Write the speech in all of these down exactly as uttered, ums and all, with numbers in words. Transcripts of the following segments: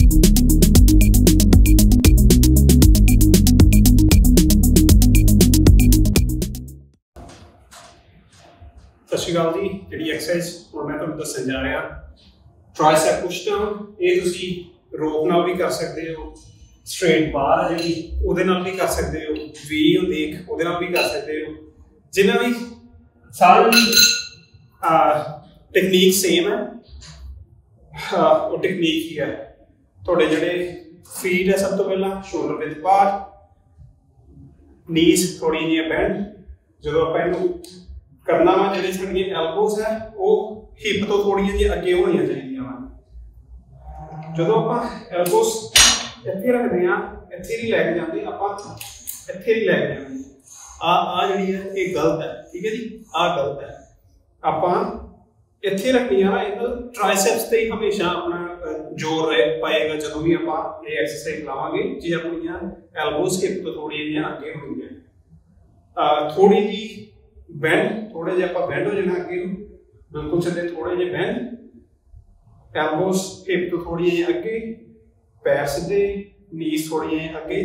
सत श्री अकाल जी। जी एक्सरसाइज और मैं तुहानूं दस्सण जा रहा ट्राइसेप पुश डाउन। ये तुसीं रोप नाल भी कर सकते हो, स्ट्रेट बार है जी उहदे नाल भी कर सकते हो, वी हुंदी एक उहदे नाल भी कर सकते हो। जिन्ना भी सारी टेक्नीक सेम है, वो टेक्नीक ही है। थोड़े जिहड़े फीट है सब तो पहला शोल्डर विद पार्ट, नीज थोड़ी जी बैंड। जो आप इनू करना वा जिहड़े साडीआं एल्बोज है वो हिप तो थोड़ी जी अगे होनी चाहिए वा। जो आप एल्बोज इत्थे रखते हैं इत्थे नहीं लैके जाते, आप इत्थे नहीं लैके जाते। आ आ जिहड़ी है ये गलत है, ठीक है जी, आ गलत है। आप इत्थे रखनी है ना, इधर ट्राइसेप्स ते ही हमेशा अपना जोर रह पाएगा जो भी आप ये एक्सरसाइज लावांगे। जी अपनी एल्बोज हिप तो थोड़ी जी अगे होनी है, थोड़ी जी बैंड, थोड़े जे आप बैंड हो जाना अगे बिल्कुल सीधे, थोड़े जे बैंड, एल्बोज हिप तो थोड़ी जी अगे, पैर सीधे, नीज थोड़ी जी अगे।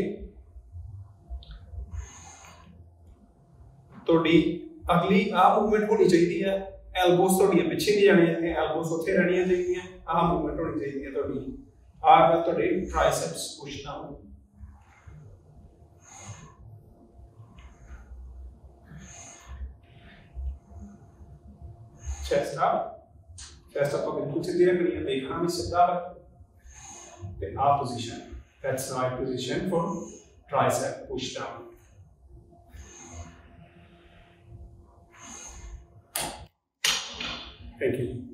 थोड़ी अगली आ मूवमेंट होनी चाहिए है, एल्बोज थोड़ी पिछे नहीं जानी है, एल्बोज उत्थे रहनी चाहिए। आ मूवमेंट होनी चाहिए है थोड़ी, आ थोड़े triceps push down. Chest up, chest up बिल्कुल सीधी रखनी है, देखना भी सीधा है। Then our position, that's the right position for tricep push down. Thank you.